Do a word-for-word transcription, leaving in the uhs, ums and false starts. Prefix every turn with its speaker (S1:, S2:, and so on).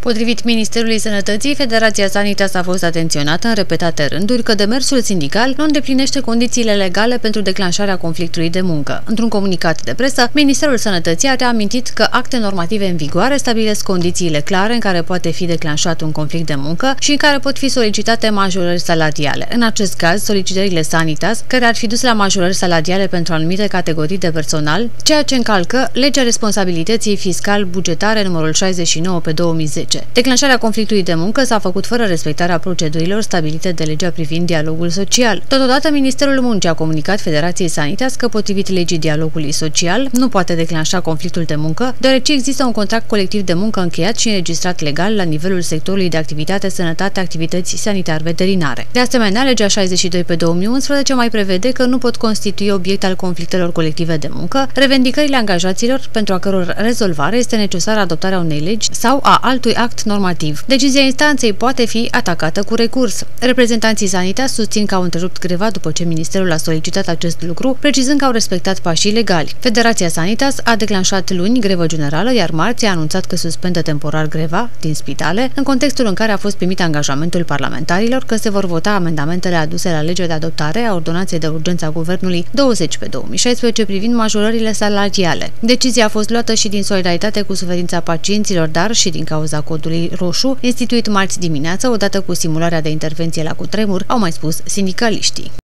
S1: Potrivit Ministerului Sănătății, Federația Sanitas a fost atenționată în repetate rânduri că demersul sindical nu îndeplinește condițiile legale pentru declanșarea conflictului de muncă. Într-un comunicat de presă, Ministerul Sănătății a reamintit că acte normative în vigoare stabilesc condițiile clare în care poate fi declanșat un conflict de muncă și în care pot fi solicitate majorări salariale. În acest caz, solicitările Sanitas, care ar fi dus la majorări salariale pentru anumite categorii de personal, ceea ce încalcă legea responsabilității fiscal-bugetare numărul șaizeci și nouă pe două mii zece. Declanșarea conflictului de muncă s-a făcut fără respectarea procedurilor stabilite de legea privind dialogul social. Totodată, Ministerul Muncii a comunicat Federației Sanitas că, potrivit legii dialogului social, nu poate declanșa conflictul de muncă, deoarece există un contract colectiv de muncă încheiat și înregistrat legal la nivelul sectorului de activitate, sănătate, activități sanitar-veterinare. De asemenea, legea șaizeci și doi pe două mii unsprezece mai prevede că nu pot constitui obiect al conflictelor colective de muncă revendicările angajaților pentru a căror rezolvare este necesară adoptarea unei legi sau a altui act normativ. Decizia instanței poate fi atacată cu recurs. Reprezentanții Sanitas susțin că au întrerupt greva după ce Ministerul a solicitat acest lucru, precizând că au respectat pașii legali. Federația Sanitas a declanșat luni grevă generală, iar marți a anunțat că suspendă temporar greva din spitale, în contextul în care a fost primit angajamentul parlamentarilor că se vor vota amendamentele aduse la legea de adoptare a ordonanței de urgență a Guvernului douăzeci pe două mii șaisprezece privind majorările salariale. Decizia a fost luată și din solidaritate cu suferința pacienților, dar și din cauza codului roșu, instituit marți dimineață, odată cu simularea de intervenție la cutremur, au mai spus sindicaliștii.